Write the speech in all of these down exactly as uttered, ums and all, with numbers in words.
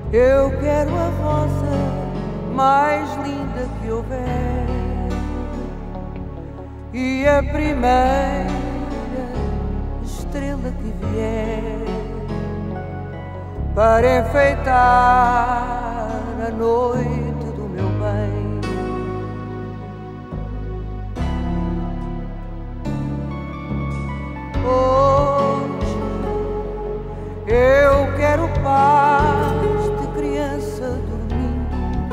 Eu quero a rosa mais linda que houver e a primeira estrela que vier para enfeitar a noite do meu bem. Hoje eu quero paz de criança dormindo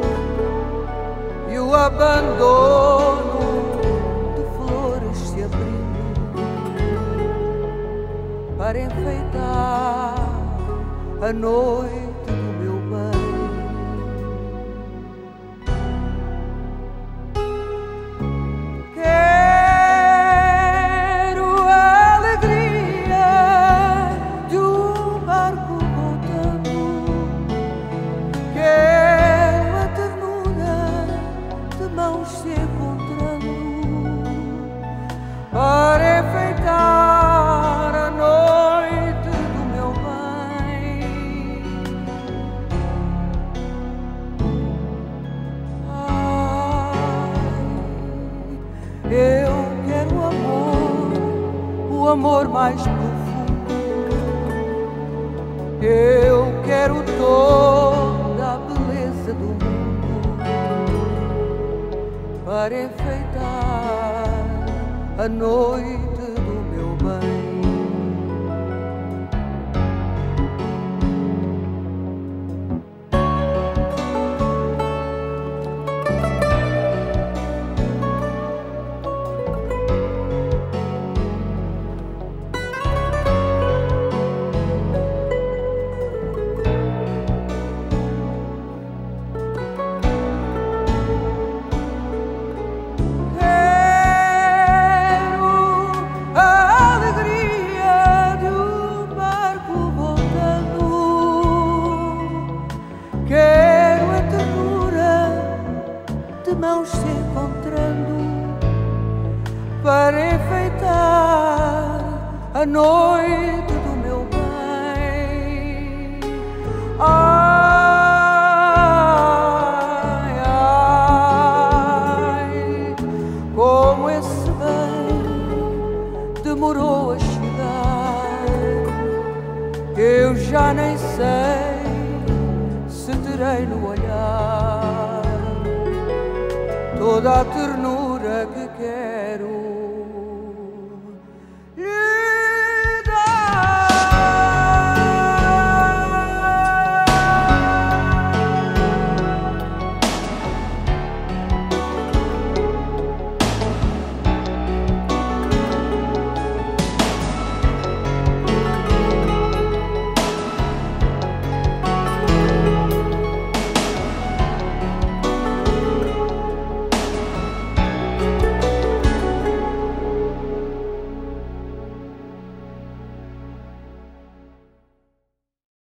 e o abandono de flores se abrindo para enfeitar a noite do meu bem. Quero a alegria de um barco voltando, quero a ternura de mãos se encontrando para enfeitar a noite do meu bem. Ai, eu quero amor, o amor mais profundo. Eu quero toda a beleza do mundo para enfeitar a noite do meu bem. Quero a ternura de mãos se encontrando para enfeitar a noite do meu bem. Ai, ai, como esse bem demorou a chegar, eu já nem sei se terei no olhar toda a ternura que quero.